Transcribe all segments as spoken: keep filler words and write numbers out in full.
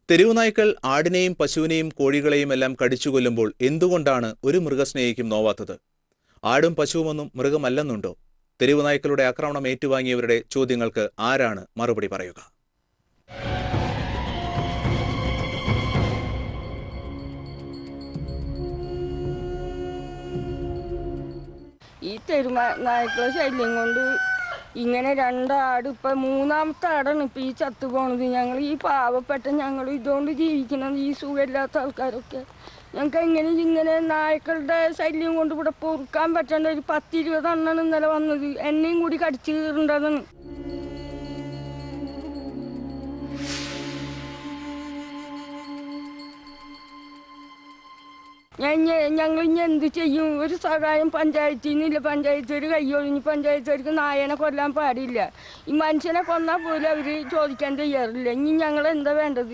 തെരുവുനായ്ക്കൾ ആടിനെയും പശുവിനെയും കോഴികളെയും എല്ലാം കടിച്ചുകൊല്ലുമ്പോൾ എന്തുകൊണ്ടാണ് ഒരു മൃഗസ്നേഹിക്കും നോവാത്തത്? ആടും പശുവുമൊന്നും മൃഗമല്ലെന്നുണ്ടോ? തെരുവുനായ്ക്കളുടെ ആക്രമണം ഏറ്റുവാങ്ങിയവരുടെ ചോദ്യങ്ങൾക്ക് ആരാണ് മറുപടി പറയുക? ഈ തെരുവുനായ്ക്കളെ ശല്യം കൊണ്ട് ഇങ്ങനെ രണ്ടാട് ഇപ്പം മൂന്നാമത്തെ ആടാണ് ഇപ്പം ഈ ചത്തു പോണത്. ഞങ്ങൾ ഈ പാവപ്പെട്ട ഞങ്ങൾ ഇതുകൊണ്ട് ജീവിക്കുന്നത്, ഈ സുഖമില്ലാത്ത ആൾക്കാരൊക്കെ ഞങ്ങൾക്ക് എങ്ങനെ ഇങ്ങനെ നായ്ക്കളുടെ ശല്യം കൊണ്ട് ഇവിടെ പൊറുക്കാൻ പറ്റേണ്ട ഒരു പത്തിരുപത് എണ്ണാണ് ഇന്നലെ വന്നത്. എന്നെയും കൂടി കടിച്ചു കീറേണ്ടതാണ്. ഞാൻ ഞങ്ങൾ ഇനി എന്ത് ചെയ്യും? ഒരു സഹായം പഞ്ചായത്തിൽ നിന്നില്ല. പഞ്ചായത്തുകാർ കയ്യൊഴിഞ്ഞ് പഞ്ചായത്തുകാർക്ക് നായനെ കൊല്ലാൻ പാടില്ല. ഈ മനുഷ്യനെ കൊന്നാൽ പോലും അവർ ചോദിക്കാൻ തയ്യാറില്ല. ഇനി ഞങ്ങൾ എന്താ വേണ്ടത്?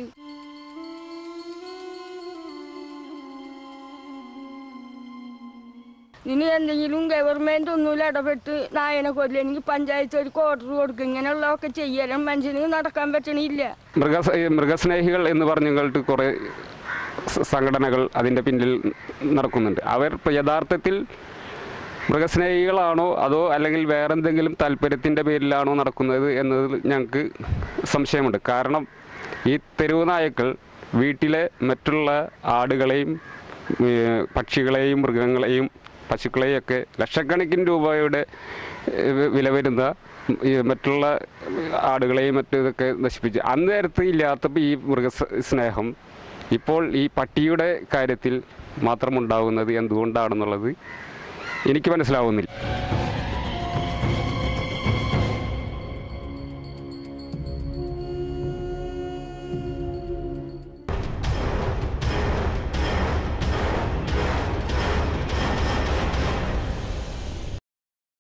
ഇനി എന്തെങ്കിലും ഗവൺമെൻറ് ഒന്നുമില്ല ഇടപെട്ട് നായനെ കൊല്ലുക. എനിക്ക് പഞ്ചായത്തുകാർക്ക് ഓർഡർ കൊടുക്കുക. ഇങ്ങനെയുള്ളതൊക്കെ ചെയ്യാനും മനുഷ്യന് നടക്കാൻ പറ്റണില്ല. മൃഗ മൃഗസ്നേഹികൾ എന്ന് പറഞ്ഞുകൊണ്ട് കുറേ സംഘടനകൾ അതിൻ്റെ പിന്നിൽ നടക്കുന്നുണ്ട്. അവർ യഥാർത്ഥത്തിൽ മൃഗസ്നേഹികളാണോ അതോ അല്ലെങ്കിൽ വേറെന്തെങ്കിലും താല്പര്യത്തിൻ്റെ പേരിലാണോ നടക്കുന്നത് എന്നത് ഞങ്ങൾക്ക് സംശയമുണ്ട്. കാരണം ഈ തെരുവുനായ്ക്കൾ വീട്ടിലെ മറ്റുള്ള ആടുകളെയും പക്ഷികളെയും മൃഗങ്ങളെയും പശുക്കളെയും ഒക്കെ ലക്ഷക്കണക്കിന് രൂപയുടെ വില വരുന്ന മറ്റുള്ള ആടുകളെയും മറ്റും ഇതൊക്കെ നശിപ്പിച്ച് അന്നേരത്ത് ഇല്ലാത്തപ്പോൾ ഈ മൃഗസ്നേഹം ഇപ്പോൾ ഈ പട്ടിയുടെ കാര്യത്തിൽ മാത്രമുണ്ടാകുന്നത് എന്തുകൊണ്ടാണെന്നുള്ളത് എനിക്ക് മനസ്സിലാവുന്നില്ല.